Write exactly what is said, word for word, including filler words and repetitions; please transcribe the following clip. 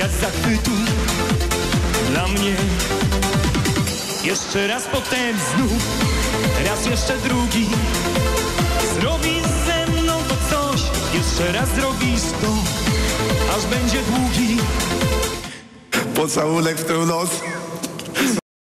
kwiat zachwytu dla mnie. Jeszcze raz, potem znów, raz jeszcze drugi. Zrobisz ze mną to coś, jeszcze raz zrobisz to, aż będzie długi pocałunek w tę noc.